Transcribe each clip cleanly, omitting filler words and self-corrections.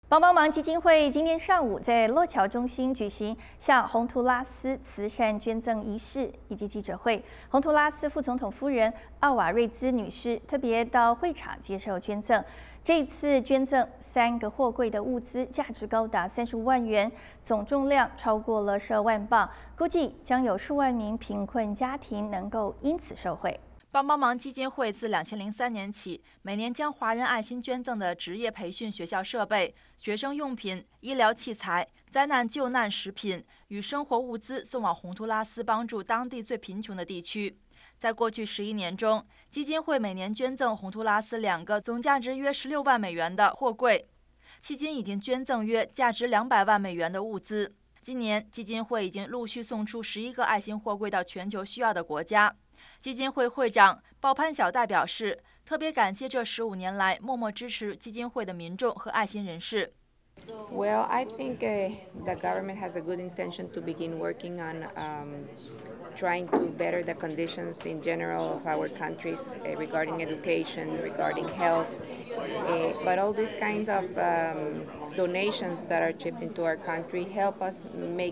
帮帮忙基金会今天上午在洛桥中心举行向洪图拉斯慈善捐赠仪式以及记者会。洪图拉斯副总统夫人奥瓦瑞兹女士特别到会场接受捐赠。这次捐赠3个货柜的物资，价值高达35万元，总重量超过了12万磅，估计将有数万名贫困家庭能够因此受惠。 帮帮忙基金会自2003年起，每年将华人爱心捐赠的职业培训学校设备、学生用品、医疗器材、灾难救难食品与生活物资送往洪图拉斯，帮助当地最贫穷的地区。在过去11年中，基金会每年捐赠洪图拉斯2个总价值约16万美元的货柜，迄今已经捐赠约价值200万美元的物资。今年，基金会已经陆续送出11个爱心货柜到全球需要的国家。基金会会长鲍潘小戴表示，特别感谢这15年来默默支持基金会的民众和爱心人士。 Well, I think the government has a good intention to begin working on trying to better the conditions in general of our countries regarding education, regarding health, but all these kinds of donations that are chipped into our country help us make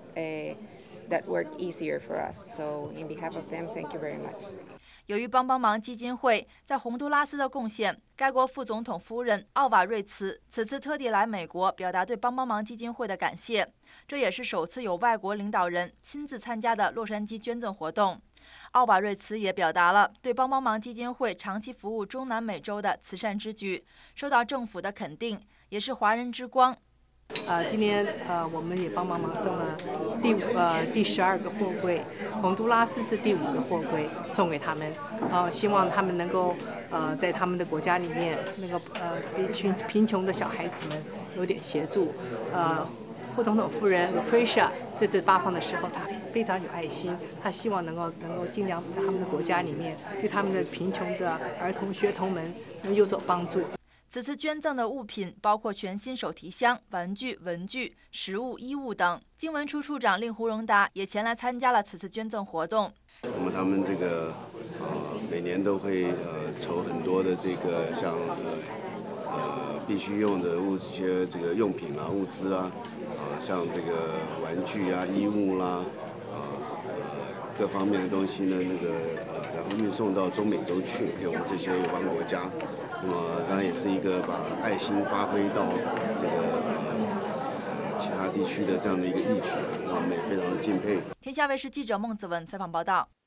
that work easier for us. So, in behalf of them, thank you very much. 由于帮帮忙基金会在洪都拉斯的贡献，该国副总统夫人奥瓦瑞茨此次特地来美国表达对帮帮忙基金会的感谢。这也是首次有外国领导人亲自参加的洛杉矶捐赠活动。奥瓦瑞茨也表达了对帮帮忙基金会长期服务中南美洲的慈善之举受到政府的肯定，也是华人之光。 今年我们也帮忙送了第12个货柜，洪都拉斯是第5个货柜送给他们，希望他们能够在他们的国家里面那个一群贫穷的小孩子们有点协助。副总统夫人 Lucretia 这次发放的时候，她非常有爱心，她希望能够尽量在他们的国家里面对他们的贫穷的儿童学童们能有所帮助。 此次捐赠的物品包括全新手提箱、玩具、文具、食物、衣物等。经文处处长令胡荣达也前来参加了此次捐赠活动。 那么他们这个每年都会筹很多的这个像必须用的一些这个用品啊、物资啊，像这个玩具啊、衣物啦，各方面的东西呢，然后运送到中美洲去，给我们这些友邦国家。那么当然也是一个把爱心发挥到这个其他地区的这样的一个义举，让我们也非常敬佩。 天下卫视记者孟子文采访报道。